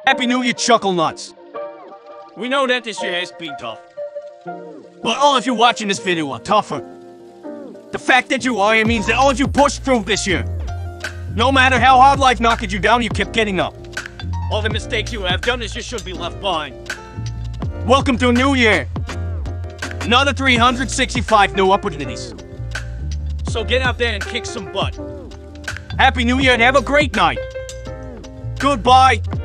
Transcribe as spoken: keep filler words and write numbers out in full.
Happy New Year, Chuckle Nuts. We know that this year has been tough. But all of you watching this video are tougher. The fact that you are here means that all of you pushed through this year. No matter how hard life knocked you down, you kept getting up. All the mistakes you have done is you should be left behind. Welcome to a new year. Another three hundred sixty-five new opportunities. So get out there and kick some butt. Happy New Year and have a great night. Goodbye.